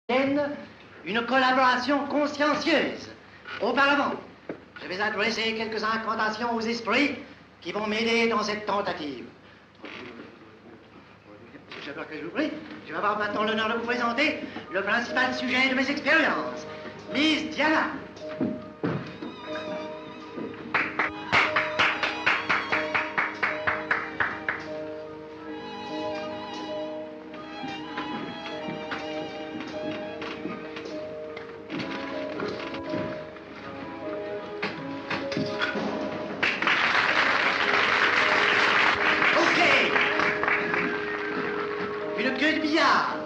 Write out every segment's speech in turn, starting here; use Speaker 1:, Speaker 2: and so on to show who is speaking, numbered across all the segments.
Speaker 1: une collaboration consciencieuse. Auparavant, je vais adresser quelques incantations aux esprits qui vont m'aider dans cette tentative. Je vous prie, je vais avoir maintenant l'honneur de vous présenter le principal sujet de mes expériences, Miss Diana. Une queue de billard.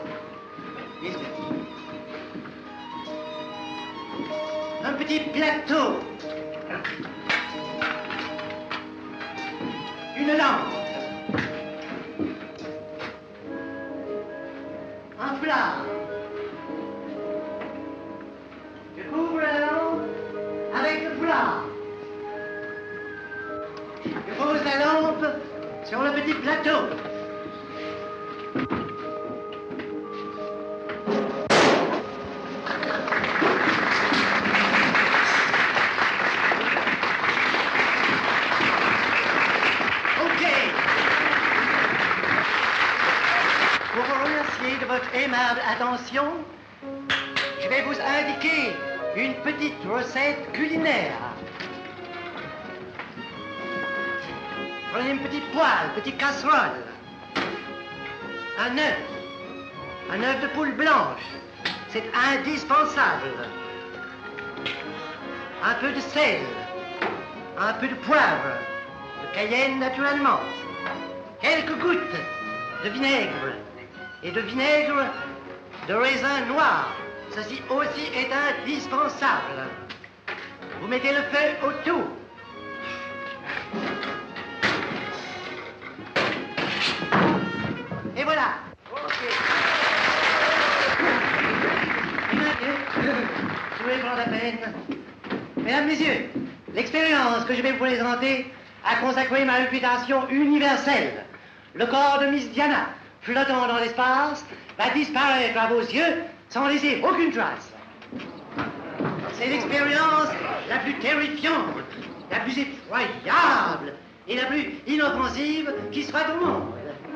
Speaker 1: Un petit plateau. Une lampe. Un plat. Je couvre la lampe avec le plat. Je pose la lampe sur le petit plateau. Pour vous remercier de votre aimable attention, je vais vous indiquer une petite recette culinaire. Prenez une petite poêle, petite casserole, un œuf de poule blanche, c'est indispensable, un peu de sel, un peu de poivre, de cayenne naturellement, quelques gouttes de vinaigre, et de vinaigre de raisin noir. Ceci aussi est indispensable. Vous mettez le feu autour. Et voilà. Okay. Et maintenant, je voulais prendre la peine. Mesdames, Messieurs, l'expérience que je vais vous présenter a consacré ma réputation universelle. Le corps de Miss Diana, flottant dans l'espace, va disparaître à vos yeux sans laisser aucune trace. C'est l'expérience la plus terrifiante, la plus effroyable et la plus inoffensive qui soit au monde.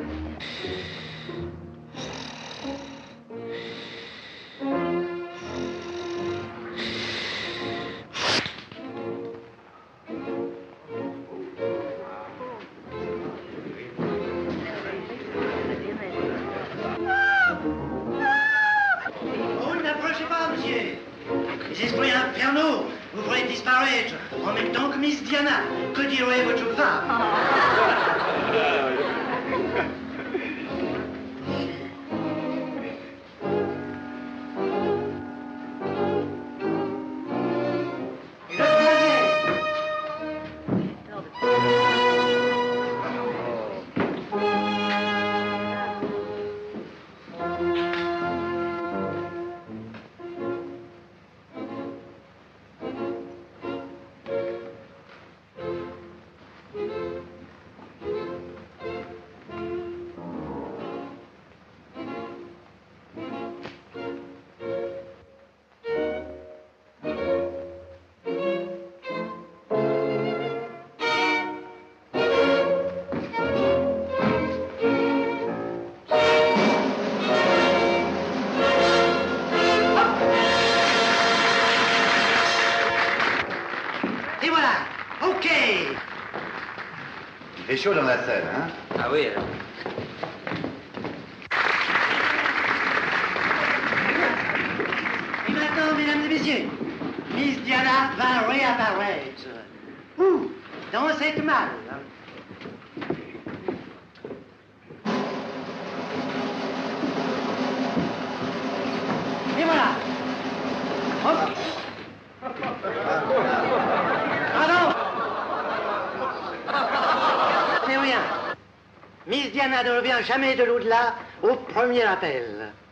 Speaker 1: Les esprits infernaux vous ferez disparaître en même temps que Miss Diana. Que dirait votre femme? Et voilà, OK.
Speaker 2: Il fait chaud dans la scène, hein?
Speaker 3: Ah oui.
Speaker 1: Et maintenant, mesdames et messieurs, Miss Diana va réapparaître. Où? Dans cette malle. Et voilà. Hop. Pardon? C'est rien. Miss Diana ne revient jamais de l'au-delà au premier appel.